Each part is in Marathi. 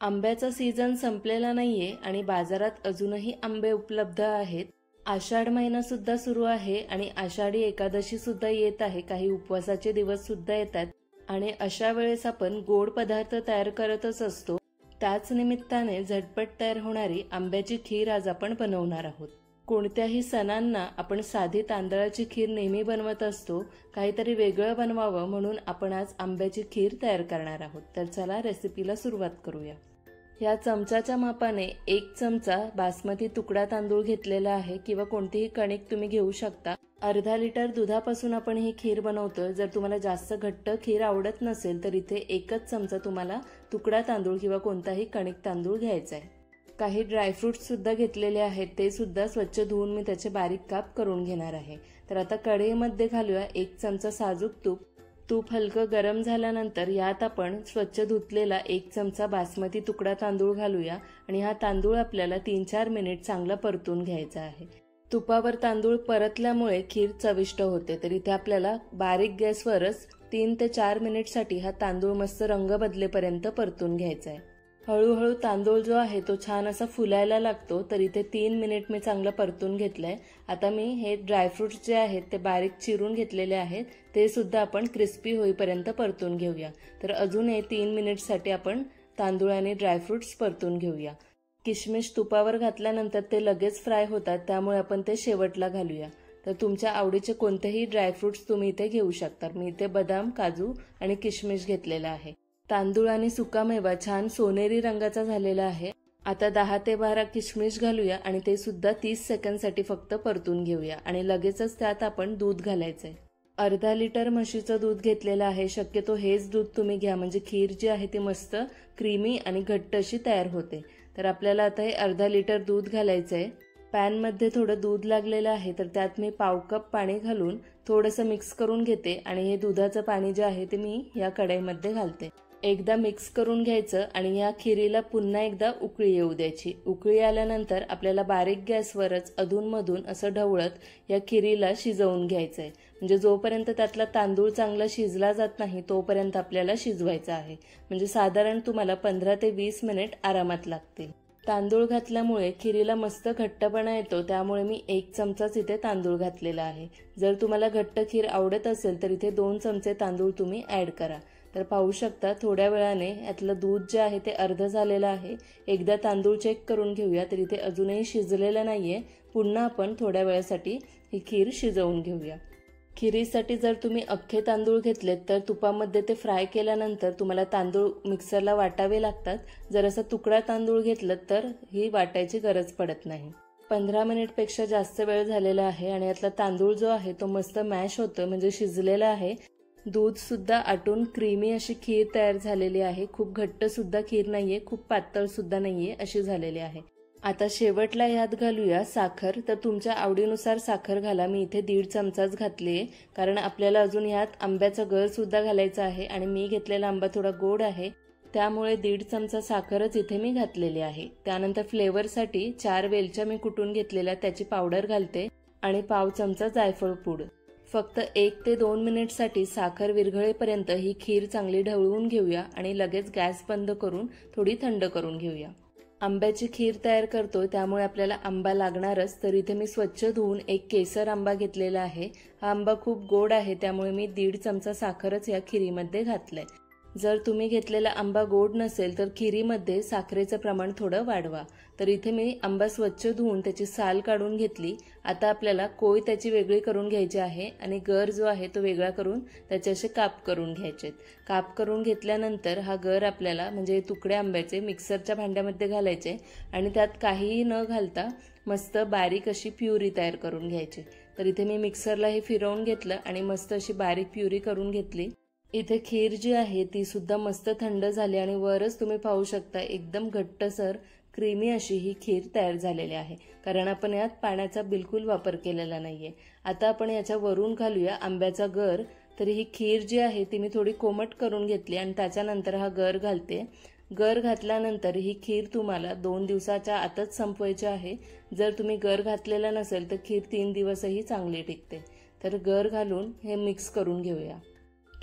आंब्याचा सीझन संपलेला नाहीये आणि बाजारात अजूनही आंबे उपलब्ध आहेत। आषाढ महिना सुद्धा सुरू आहे आणि आषाढी एकादशी सुद्धा येत आहे। काही उपवासाचे दिवस सुद्धा येतात आणि अशा वेळेस आपण गोड पदार्थ तयार करतच असतो। त्याच निमित्ताने झटपट तयार होणारी आंब्याची खीर आज आपण बनवणार आहोत। कोणत्याही सणांना आपण साधी तांदळाची खीर नेहमी बनवत असतो, काहीतरी वेगळं बनवावं म्हणून आपण आज आंब्याची खीर तयार करणार आहोत। तर चला रेसिपीला सुरुवात करूया। या चमचाच्या मापाने 1 चमचा बासमती तुकडा तांदूळ घेतलेला आहे किंवा कोणतीही कणिक तुम्ही घेऊ शकता। अर्धा लिटर दुधापासून आपण ही खीर बनवतो। जर तुम्हाला जास्त घट्ट खीर आवडत नसेल तर इथे 1च चमचा तुम्हाला तुकडा तांदूळ किंवा कोणताही कणिक तांदूळ घ्यायचा आहे। काही ड्रायफ्रुट्स सुद्धा घेतलेले आहेत, ते सुद्धा स्वच्छ धुवून मी त्याचे बारीक काप करून घेणार आहे। तर आता कढईमध्ये घालूया 1 चमचा साजूक तूप। तूप हलकं गरम झाल्यानंतर यात आपण स्वच्छ धुतलेला 1 चमचा बासमती तुकडा तांदूळ घालूया आणि हा तांदूळ आपल्याला 3-4 मिनिट चांगला परतून घ्यायचा आहे। तुपावर तांदूळ परतल्यामुळे खीर चविष्ट होते। तर इथे आपल्याला बारीक गॅसवरच 3 ते 4 मिनिटसाठी हा तांदूळ मस्त रंग बदलेपर्यंत परतून घ्यायचा आहे। हळूहळू तांदूळ जो आहे तो छान असा फुलायला लागतो। तर इथे 3 मिनिट मी चांगलं परतून घेतलंय। आता मी हे ड्रायफ्रुट्स जे आहेत ते बारीक चिरून घेतलेले आहेत, ते सुद्धा आपण क्रिस्पी होईपर्यंत परतून घेऊया। तर अजून 3 मिनिटसाठी आपण तांदूळ आणि ड्रायफ्रुट्स परतून घेऊया। किशमिश तुपावर घातल्यानंतर ते लगेच फ्राय होतात, त्यामुळे आपण ते शेवटला घालूया। तर तुमच्या आवडीचे कोणतेही ड्रायफ्रुट्स तुम्ही इथे घेऊ शकता। मी इथे बदाम, काजू आणि किशमिश घेतलेला आहे। तांदूळ आणि सुकामेवा छान सोनेरी रंगाचा झालेला आहे। आता 10 ते 12 किशमिश घालूया आणि ते सुद्धा 30 सेकंदसाठी फक्त परतून घेऊया आणि लगेचच त्यात आपण दूध घालायचंय। अर्धा लिटर म्हशीचं दूध घेतलेलं आहे। शक्यतो हेच दूध तुम्ही घ्या, म्हणजे खीर जी आहे ती मस्त क्रीमी आणि घट्ट अशी तयार होते। तर आपल्याला आता हे अर्धा लिटर दूध घालायचंय। पॅन मध्ये थोडं दूध लागलेलं आहे, तर त्यात मी पाव कप पाणी घालून थोडंसं मिक्स करून घेते आणि हे दुधाचं पाणी जे आहे ते मी या कढईमध्ये घालते। एकदा मिक्स करून घ्यायचं आणि या खिरीला पुन्हा एकदा उकळी येऊ द्यायची। उकळी आल्यानंतर आपल्याला बारीक गॅसवरच अधूनमधून असं ढवळत या खिरीला शिजवून घ्यायचंय। म्हणजे जोपर्यंत त्यातला तांदूळ चांगला शिजला जात नाही तोपर्यंत आपल्याला शिजवायचं आहे। म्हणजे साधारण तुम्हाला 15 ते 20 मिनिट आरामात लागतील। तांदूळ घातल्यामुळे खिरीला मस्त घट्टपणा येतो, त्यामुळे मी 1 चमचाच इथे तांदूळ घातलेला आहे। जर तुम्हाला घट्ट खीर आवडत असेल तर इथे 2 चमचे तांदूळ तुम्ही ऍड करा। तर पाहू शकता थोड्या वेळाने यातलं दूध जे आहे ते अर्ध झालेलं आहे। एकदा तांदूळ चेक करून घेऊया। तर इथे अजूनही शिजलेलं नाहीये, पुन्हा आपण थोड्या वेळासाठी ही खीर शिजवून घेऊया। खिरीसाठी जर तुम्ही अख्खे तांदूळ घेतलेत तर तुपामध्ये ते फ्राय केल्यानंतर तुम्हाला तांदूळ मिक्सरला वाटावे लागतात। जर असं तुकडा तांदूळ घेतलं तर ही वाटायची गरज पडत नाही। 15 मिनिटपेक्षा जास्त वेळ झालेला आहे आणि यातला तांदूळ जो आहे तो मस्त मॅश होतो, म्हणजे शिजलेला आहे। दूध सुद्धा आटून क्रीमी अशी खीर तयार झालेली आहे। खूप घट्ट सुद्धा खीर नाहीये, खूप पातळ सुद्धा नाहीये, अशी झालेली आहे। आता शेवटला यात घालूया साखर। तर तुमच्या आवडीनुसार साखर घाला। मी इथे 1.5 चमचाच घातलीये, कारण आपल्याला अजून यात आंब्याचा गर सुद्धा घालायचा आहे आणि मी घेतलेला आंबा थोडा गोड आहे, त्यामुळे 1.5 चमचा साखरच इथे मी घातलेली आहे। त्यानंतर फ्लेवरसाठी 4 वेलच्या मी कुटून घेतलेल्या त्याची पावडर घालते आणि पाव चमचा जायफळ पूड। फक्त 1 ते 2 मिनिटसाठी साखर विरघळेपर्यंत ही खीर चांगली ढवळून घेऊया आणि लगेच गॅस बंद करून थोडी थंड करून घेऊया। आंब्याची खीर तयार करतोय त्यामुळे आपल्याला आंबा लागणारच। तर इथे मी स्वच्छ धुवून एक केसर आंबा घेतलेला आहे। हा आंबा खूप गोड आहे, त्यामुळे मी 1.5 चमचा साखरच या खिरीमध्ये घातलंय। जर तुम्ही घेतलेला आंबा गोड नसेल तर खिरीमध्ये साखरेचं प्रमाण थोडं वाढवा। तर इथे मी आंबा स्वच्छ धुवून त्याची साल काढून घेतली। आता आपल्याला कोय त्याची वेगळी करून घ्यायची आहे आणि गर जो आहे तो वेगळा करून त्याचे असे काप करून घ्यायचे। काप करून घेतल्यानंतर हा गर आपल्याला म्हणजे तुकडे आंब्याचे मिक्सरच्या भांड्यामध्ये घालायचे आणि त्यात काहीही न घालता मस्त बारीक अशी प्युरी तयार करून घ्यायची। तर इथे मी मिक्सरला हे फिरवून घेतलं आणि मस्त अशी बारीक प्युरी करून घेतली। इथे खीर जी आहे ती सुद्धा मस्त थंड झाली आणि वरच तुम्ही पाहू शकता एकदम घट्टसर क्रीमी अशी ही खीर तयार झालेली आहे, कारण आपण यात पाण्याचा बिलकुल वापर केलेला नाहीये। आता आपण याच्या वरून घालूया आंब्याचा गर। तर ही खीर जी आहे ती मी थोडी कोमट करून घेतली आणि त्याच्यानंतर हा गर घालते। गर घातल्यानंतर ही खीर तुम्हाला 2 दिवसाच्या आतच संपवायची आहे। जर तुम्ही गर घातलेला नसेल तर खीर 3 दिवसही चांगली टिकते। तर गर घालून हे मिक्स करून घेऊया।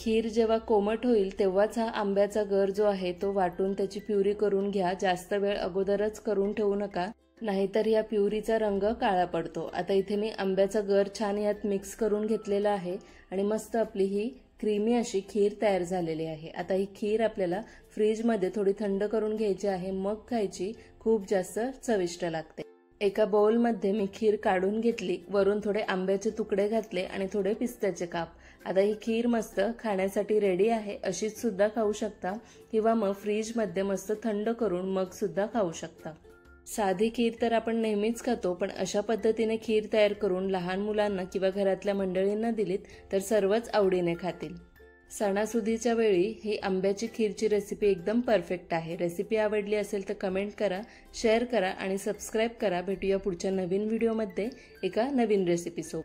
खीर जेव्हा कोमट होईल तेव्हाच हा आंब्याचा गर जो आहे तो वाटून त्याची प्युरी करून घ्या. जास्त वेळ अगोदरच करून ठेवू नका, नाहीतर या प्युरीचा रंग काळा पडतो. आता इथे मी आंब्याचा गर छान यात मिक्स करून घेतलेला आहे आणि मस्त आपली ही क्रीमी अशी खीर तयार झालेली आहे. आता ही खीर आपल्याला फ्रीजमध्ये थोडी थंड करून घ्यायची आहे, मग खायची. खूप जास्त चविष्ट लागते. एका बाउलमध्ये मी खीर काढून घेतली, वरून थोडे आंब्याचे तुकडे घातले आणि थोडे पिस्त्याचे काप. आता ही खीर मस्त खाण्यासाठी रेडी आहे. अशीच सुद्धा खाऊ शकता किंवा मग फ्रीजमध्ये मस्त थंड करून मग सुद्धा खाऊ शकता. साधी खीर तर आपण नेहमीच खातो, पण अशा पद्धतीने खीर तयार करून लहान मुलांना किंवा घरातल्या मंडळींना दिलीत तर सर्वच आवडीने खातील. सणासुदीच्या वेळी ही आंब्याची खीरची रेसिपी एकदम परफेक्ट आहे. रेसिपी आवडली असेल तर कमेंट करा, शेअर करा आणि सबस्क्राईब करा. भेटूया पुढच्या नवीन व्हिडिओमध्ये एका नवीन रेसिपीसोबत.